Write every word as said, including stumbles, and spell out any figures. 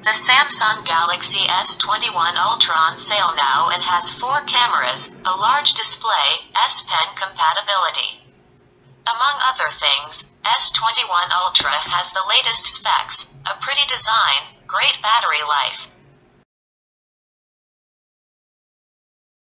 The Samsung Galaxy S twenty-one Ultra on sale now and has four cameras, a large display, S Pen compatibility. Among other things, S twenty-one Ultra has the latest specs, a pretty design, great battery life,